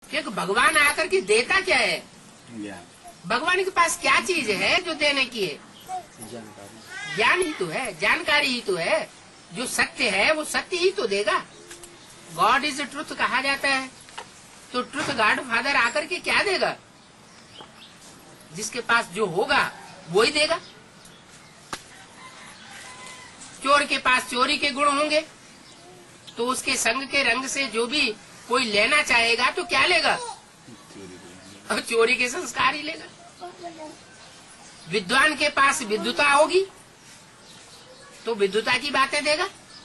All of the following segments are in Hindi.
क्योंकि भगवान आकर के देता क्या है? भगवान के पास क्या चीज है जो देने की है? ज्ञान ही तो है, जानकारी ही तो है। जो सत्य है वो सत्य ही तो देगा। गॉड इज ट्रुथ कहा जाता है, तो ट्रुथ गॉड फादर आकर के क्या देगा? जिसके पास जो होगा वो ही देगा। चोर के पास चोरी के गुण होंगे, तो उसके संग के रंग से जो भी कोई लेना चाहेगा तो क्या लेगा? और चोरी के संस्कार ही लेगा। विद्वान के पास विद्वता होगी तो विद्वता की बातें देगा।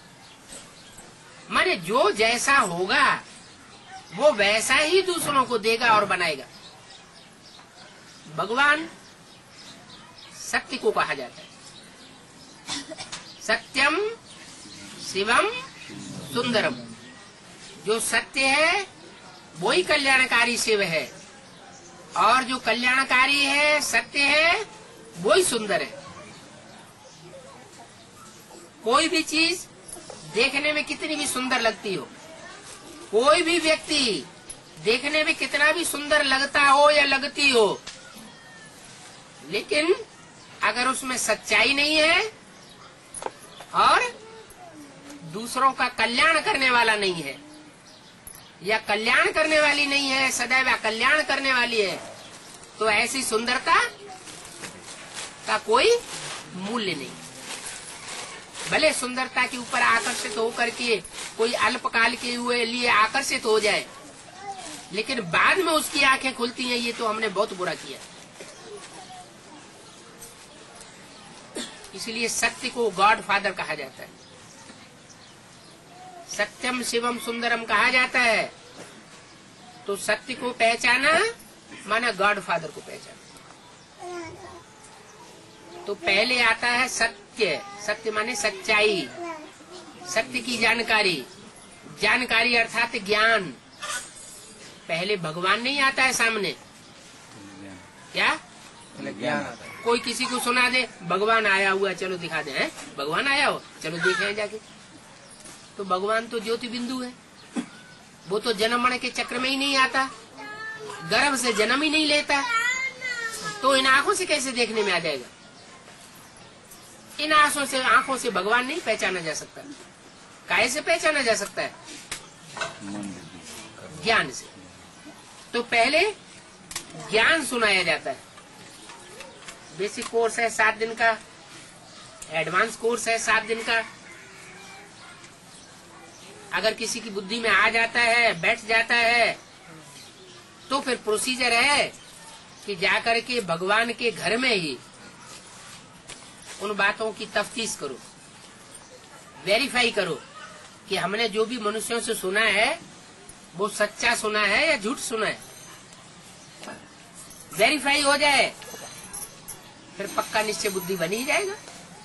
माने जो जैसा होगा वो वैसा ही दूसरों को देगा और बनाएगा। भगवान सत्य को कहा जाता है। सत्यम शिवम सुंदरम। जो सत्य है वो ही कल्याणकारी शिव है, और जो कल्याणकारी है सत्य है वो ही सुंदर है। कोई भी चीज देखने में कितनी भी सुंदर लगती हो, कोई भी व्यक्ति देखने में कितना भी सुंदर लगता हो या लगती हो, लेकिन अगर उसमें सच्चाई नहीं है और दूसरों का कल्याण करने वाला नहीं है या कल्याण करने वाली नहीं है, सदैव कल्याण करने वाली है, तो ऐसी सुंदरता का कोई मूल्य नहीं। भले सुंदरता के ऊपर आकर्षित होकर के कोई अल्पकाल के लिए आकर्षित हो जाए, लेकिन बाद में उसकी आंखें खुलती हैं, ये तो हमने बहुत बुरा किया। इसलिए सत्य को गॉड फादर कहा जाता है। सत्यम शिवम सुंदरम कहा जाता है। तो सत्य को पहचाना माना गॉड फादर को पहचाना। तो पहले आता है सत्य। सत्य माने सच्चाई, सत्य की जानकारी। जानकारी अर्थात ज्ञान। पहले भगवान नहीं आता है सामने, क्या ज्ञान आता है। कोई किसी को सुना दे भगवान आया हुआ, चलो दिखा दे, हैं भगवान आया हो, चलो देखें जाके। तो भगवान तो ज्योति बिंदु है, वो तो जन्म मरण के चक्र में ही नहीं आता, गर्भ से जन्म ही नहीं लेता, तो इन आंखों से कैसे देखने में आ जाएगा? इन आंखों से भगवान नहीं पहचाना जा सकता। काहे से पहचाना जा सकता है? ज्ञान से। तो पहले ज्ञान सुनाया जाता है। बेसिक कोर्स है 7 दिन का, एडवांस कोर्स है 7 दिन का। अगर किसी की बुद्धि में आ जाता है, बैठ जाता है, तो फिर प्रोसीजर है कि जाकर के भगवान के घर में ही उन बातों की तफ्तीश करो, वेरीफाई करो कि हमने जो भी मनुष्यों से सुना है वो सच्चा सुना है या झूठ सुना है। वेरीफाई हो जाए फिर पक्का निश्चय बुद्धि बनी ही जाएगा।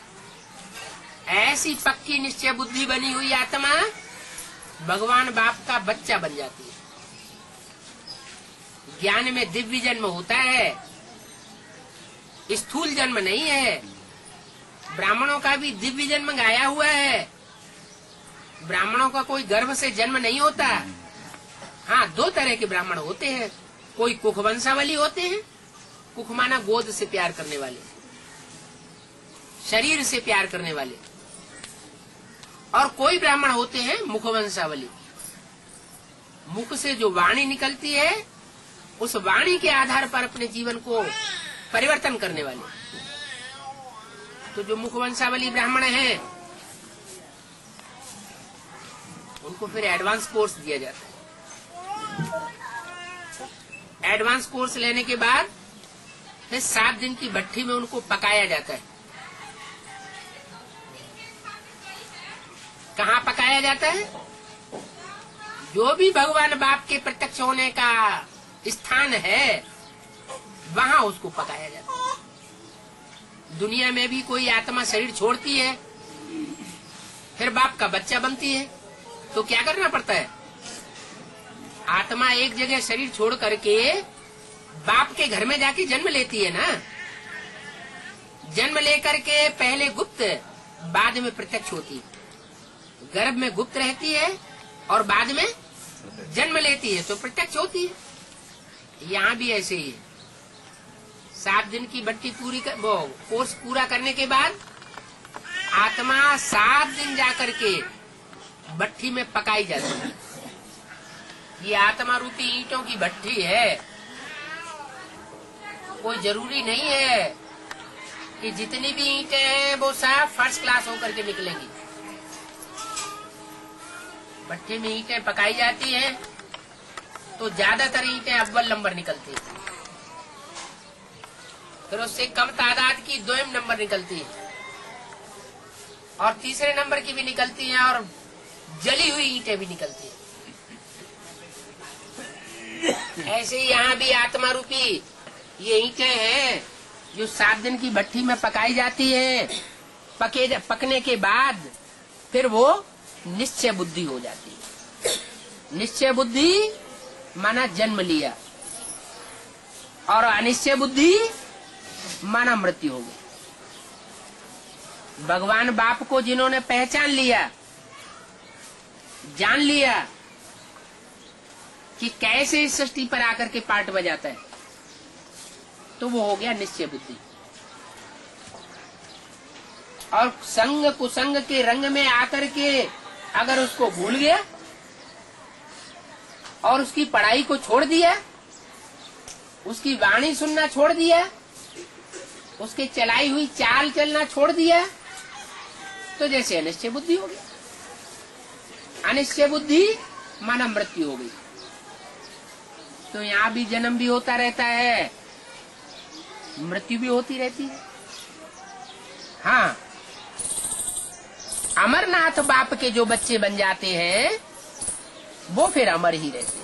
ऐसी पक्की निश्चय बुद्धि बनी हुई आत्मा भगवान बाप का बच्चा बन जाती है। ज्ञान में दिव्य जन्म होता है, स्थूल जन्म नहीं है। ब्राह्मणों का भी दिव्य जन्म गाया हुआ है। ब्राह्मणों का कोई गर्भ से जन्म नहीं होता। हाँ, 2 तरह के ब्राह्मण होते हैं। कोई कुख वंशावली होते हैं, कुख माना गोद से प्यार करने वाले, शरीर से प्यार करने वाले, और कोई ब्राह्मण होते हैं मुख वंशावली। मुख से जो वाणी निकलती है उस वाणी के आधार पर अपने जीवन को परिवर्तन करने वाले। तो जो मुख वंशावली ब्राह्मण हैं उनको फिर एडवांस कोर्स दिया जाता है। एडवांस कोर्स लेने के बाद फिर 7 दिन की भट्ठी में उनको पकाया जाता है। कहाँ पकाया जाता है? जो भी भगवान बाप के प्रत्यक्ष होने का स्थान है वहाँ उसको पकाया जाता है। दुनिया में भी कोई आत्मा शरीर छोड़ती है, फिर बाप का बच्चा बनती है, तो क्या करना पड़ता है? आत्मा एक जगह शरीर छोड़ करके बाप के घर में जाके जन्म लेती है ना। जन्म लेकर के पहले गुप्त, बाद में प्रत्यक्ष होती है। गर्भ में गुप्त रहती है और बाद में जन्म लेती है तो प्रत्यक्ष होती है। यहाँ भी ऐसे ही है। 7 दिन की भट्टी वो कोर्स पूरा करने के बाद आत्मा 7 दिन जाकर के भट्टी में पकाई जाती है। ये आत्मा रूपी ईंटों की भट्टी है। कोई जरूरी नहीं है कि जितनी भी ईंटें हैं वो सब फर्स्ट क्लास होकर के निकलेंगी। भट्टी में ईंटें पकाई जाती हैं तो ज्यादातर ईंटें अव्वल नंबर निकलती है, फिर उससे कम तादाद की द्विम नंबर निकलती है और तीसरे नंबर की भी निकलती हैं और जली हुई ईंटें भी निकलती हैं। ऐसे ही यहाँ भी आत्मा रूपी ये ईंटें हैं जो 7 दिन की भट्टी में पकाई जाती है। पकने के बाद फिर वो निश्चय बुद्धि हो जाती है। निश्चय बुद्धि माना जन्म लिया और अनिश्चय बुद्धि माना मृत्यु हो गई। भगवान बाप को जिन्होंने पहचान लिया, जान लिया कि कैसे इस सृष्टि पर आकर के पार्ट बजाता है, तो वो हो गया निश्चय बुद्धि। और संग कुसंग के रंग में आकर के अगर उसको भूल गया और उसकी पढ़ाई को छोड़ दिया, उसकी वाणी सुनना छोड़ दिया, उसके चलाई हुई चाल चलना छोड़ दिया, तो जैसे अनिश्चय बुद्धि हो गई। अनिश्चय बुद्धि माना मृत्यु हो गई। तो यहाँ भी जन्म भी होता रहता है, मृत्यु भी होती रहती है। हाँ, अमरनाथ बाप के जो बच्चे बन जाते हैं वो फिर अमर ही रहते हैं।